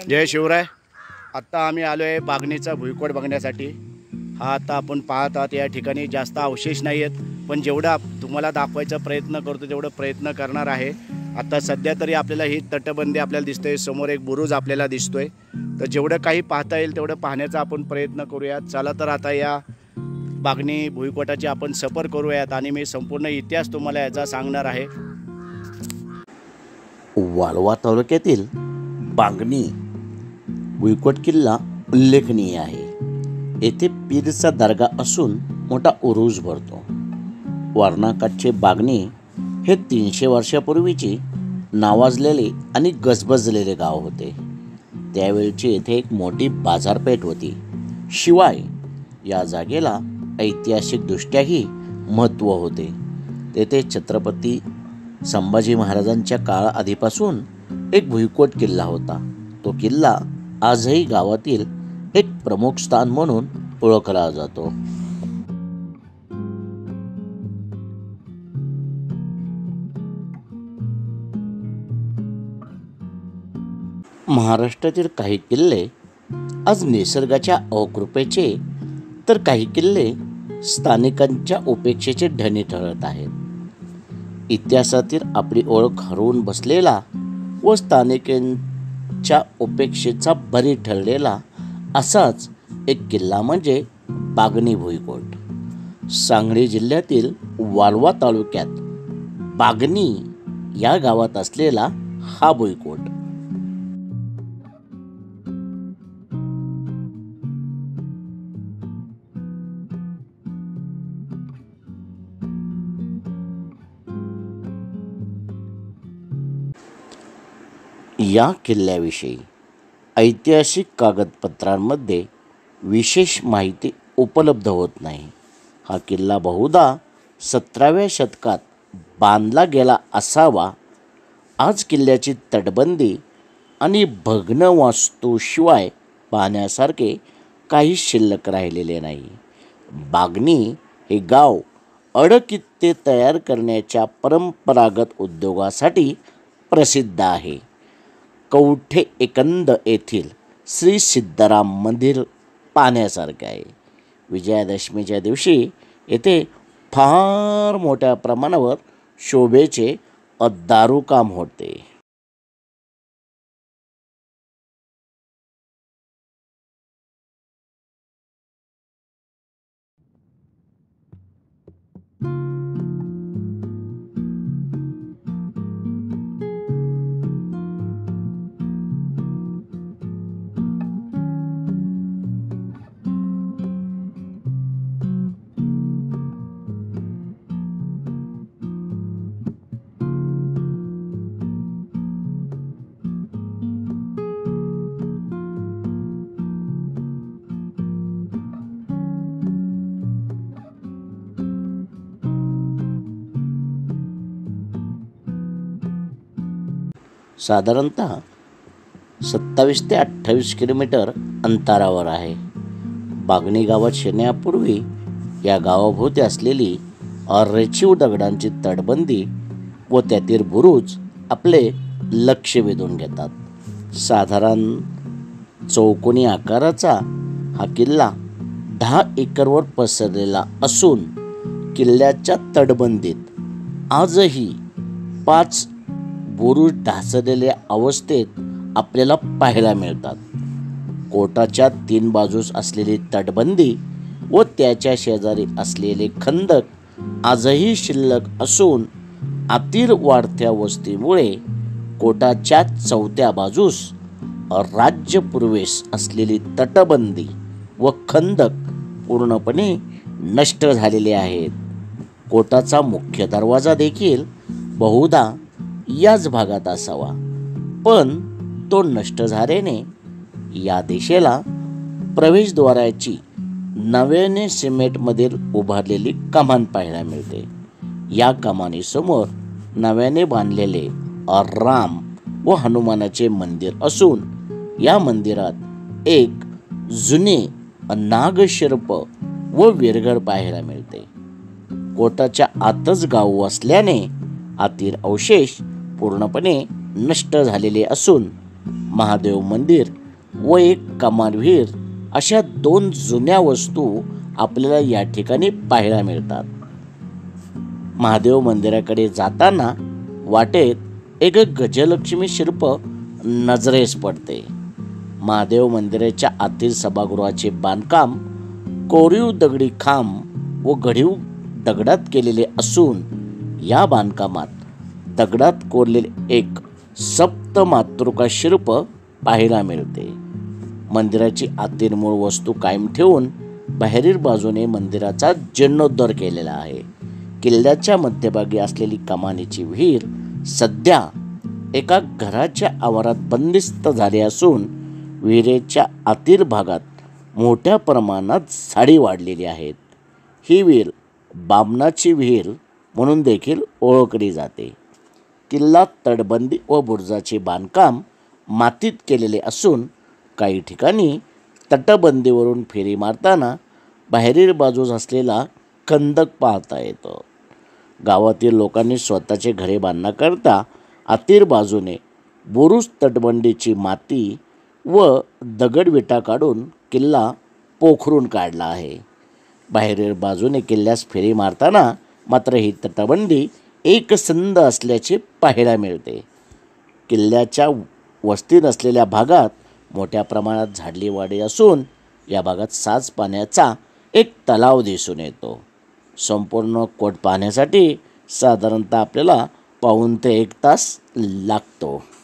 जय शिवराय। आत्ता आम्ही आलो आहे बागणीचा भुईकोट बघण्यासाठी। हा आता आपण पाहत आहात या ठिकाणी जास्त अवशेष नाही आहेत, पण जेवढा तुम्हाला दाखवायचा प्रयत्न करतो तेवढं प्रयत्न करणार आहे। आता सध्या तरी आपल्याला ही तटबंदी आपल्याला दिसते, समोर एक बुरुज आपल्याला दिसतोय, तर जेवढं काही पाहता येईल तेवढं पाहण्याचा आपण प्रयत्न करूयात। चला तर आता या बागणी भुईकोटाची आपण सफर करूयात आणि मी संपूर्ण इतिहास तुम्हाला याचा सांगणार आहे। वाळवा तालुक्यातील बागणी भुईकोट किल्ला उल्लेखनीय आहे। येथे पीरचा दर्गा असून मोठा उरूस भरतो। वारणाकाठचे बागणी हे 300 वर्षापूर्वीचे नावाजलेले आणि गजबजलेले गाव होते। त्यावेळची येथे एक मोठी बाजारपेठ होती। शिवाय या जागेला ऐतिहासिकदृष्ट्याही महत्त्व होते। तेथे छत्रपती संभाजी महाराजांच्या काळाआधीपासून एक भुईकोट किल्ला होता। तो किल्ला आजही गावातील एक प्रमुख स्थान म्हणून ओळखला जातो। महाराष्ट्रातील काही किल्ले आज निसर्गाच्या अकृपेचे तर काही किल्ले स्थानिकांच्या उपेक्षेचे धनी ठरत आहेत। इतिहासातील आपली ओळख हरवून बसलेला व स्थानिकांच्या उपेक्षेचा बरी ठरलेला असाच एक किल्ला म्हणजे बागणी भुईकोट। सांगली जिल्ह्यातील वाळवा तालुक्यात बागणी या गावात असलेला हा भुईकोट या किल्ल्याविषयी ऐतिहासिक कागदपत्रांमध्ये विशेष माहिती उपलब्ध होत नाही। हा किल्ला बहुधा 17व्या शतकात बांधला गेला असावा। आज किल्ल्याची तटबंदी आणि भग्न वास्तूशिवाय पाहण्यासारखे काही शिल्लक राहिलेले नाही। बागणी हे गाव अडकित्ते तयार करण्याच्या परंपरागत उद्योगासाठी प्रसिद्ध आहे। कवठे एकंद येथील श्री सिद्धराम मंदिर पाहण्यासारखे आहे। विजयादशमीच्या दिवशी येथे फार मोठ्या प्रमाणावर शोभेचे दारूकाम होते। साधारणतः 27 ते 28 किलोमीटर अंतरावर आहे। बागणी गावात शिरण्यापूर्वी या गावाभोवती असलेली रेखीव दगडांची तटबंदी व त्यातील बुरुज आपले लक्ष वेधून घेतात। साधारण चौकोनी आकाराचा हा किल्ला 10 एकरवर पसरलेला असून किल्ल्याच्या तटबंदीत आजही 5 बुरुज ढासळलेल्या अवस्थेत आपल्याला पाहायला मिळतात। कोटाच्या 3 बाजूस असलेली तटबंदी व त्याच्या शेजारी असलेले खंदक आजही शिल्लक असून आतील वाढत्या वस्तीमुळे कोटाच्या 4थ्या बाजूस राज्य पूर्वेस असलेली तटबंदी व खंदक पूर्णपणे नष्ट झालेले आहेत। कोटाचा मुख्य दरवाजा देखील बहुधा याच भागात असावा, पण तो नष्ट झाल्याने या दिशेला प्रवेशद्वाराची नव्याने सिमेंटमध्ये उभारलेली कमान पाहायला मिळते। या कमानीसमोर नव्याने बांधलेले राम व हनुमानाचे मंदिर असून या मंदिरात एक जुने नागशिल्प व विरघळ पाहायला मिळते। कोटाच्या आतच गाव असल्याने आतील अवशेष पूर्णपणे नष्ट झालेले असून महादेव मंदिर व एक कमान विहीर अशा 2 जुन्या वस्तू आपल्याला या ठिकाणी पाहायला मिळतात. महादेव मंदिराकडे जाताना वाटेत एक गजलक्ष्मी शिल्प नजरेस पडते. महादेव मंदिराच्या आतील सभागृहाचे बांधकाम कोरीव दगडी खांब व घडीव दगडात केलेले असून या बांधकामात दगडात कोरलेले एक सप्तमातृका शिल्प पाहायला मिळते. मंदिराची आतील मूळ वस्तू कायम ठेवून बाहेरील बाजूने मंदिराचा जीर्णोद्धार केलेला आहे. किल्ल्याच्या मध्यभागी असलेली कमानीची विहीर सध्या एका घराच्या आवारात बंदिस्त झाली असून विहिरेच्या आतील भागात मोठ्या प्रमाणात झाडी वाढलेली आहेत. ही विहीर बामणाची विहीर म्हणून देखील ओळखली जाते. किल्ला तटबंदी व बुरुजाचे बांधकाम मातीत केलेले असून काही ठिकाणी तटबंदीवरून फेरी मारताना बाहेरील बाजूस असलेला खंदक पाहता येतो. गावातील लोकांनी स्वतःचे घरे बांधण्याकरता आतील बाजूने बुरुज तटबंदीची माती व दगडविटा काढून किल्ला पोखरून काढला आहे. बाहेरील बाजूने किल्ल्यास फेरी मारताना मात्र ही तटबंदी एकसंध असल्याचे पाहायला मिळते. किल्ल्याच्या वस्ती नसलेल्या भागात मोठ्या प्रमाणात झाडली वाढी असून या भागात साज पाण्याचा एक तलाव दिसून येतो. संपूर्ण कोट पाहण्यासाठी साधारणतः आपल्याला 1.5 ते 1 तास लागतो.